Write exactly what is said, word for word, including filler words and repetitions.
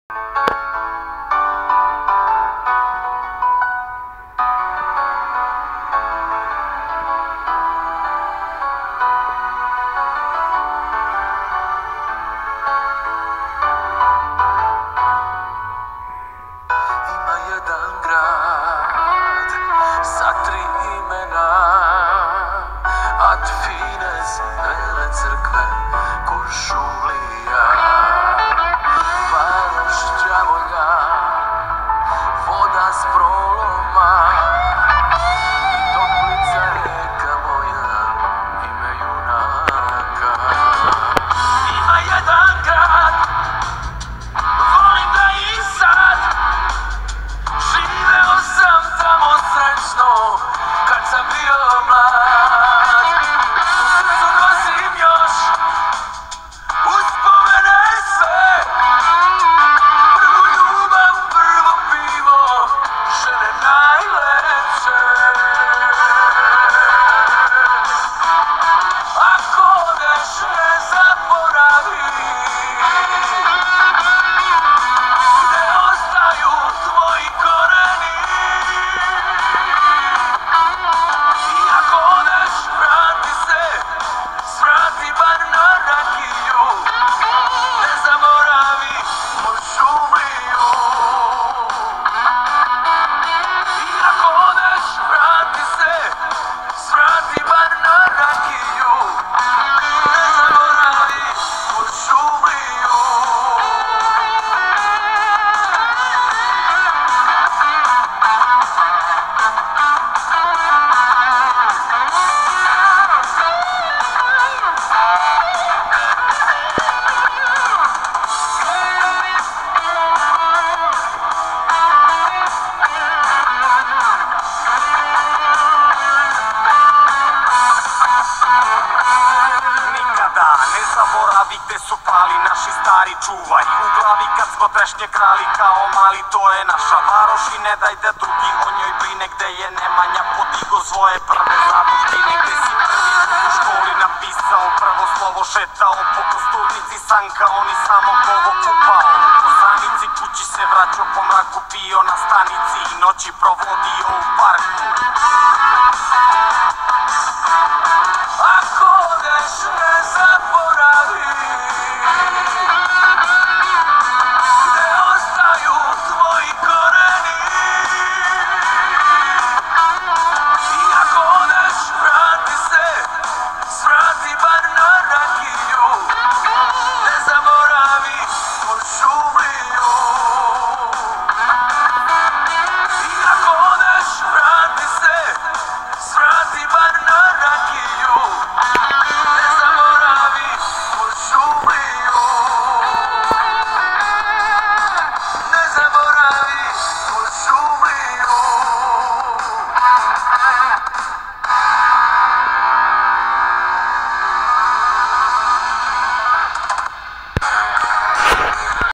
Kuršumlija, Varošća volja, voda s proloma i toplica reka moja, ime junaka. Ima jedan grad, volim ga i sad, živeo sam tamo srećno kad sam bio mlad. Gde su pali naši stari čuvaj u glavi kad smo trešnje krali kao mali, to je naša varoš i ne daj da drugi o njoj brine. Gde je Nemanja podigo svoje prve zadužbine, gde si prvi u školi napisao prvo slovo, šetao po kosturnici, sankao ni samo kovo kupao po sanici, kući se vraćao po mraku, pio na stanici i noći provodio u parku. Ako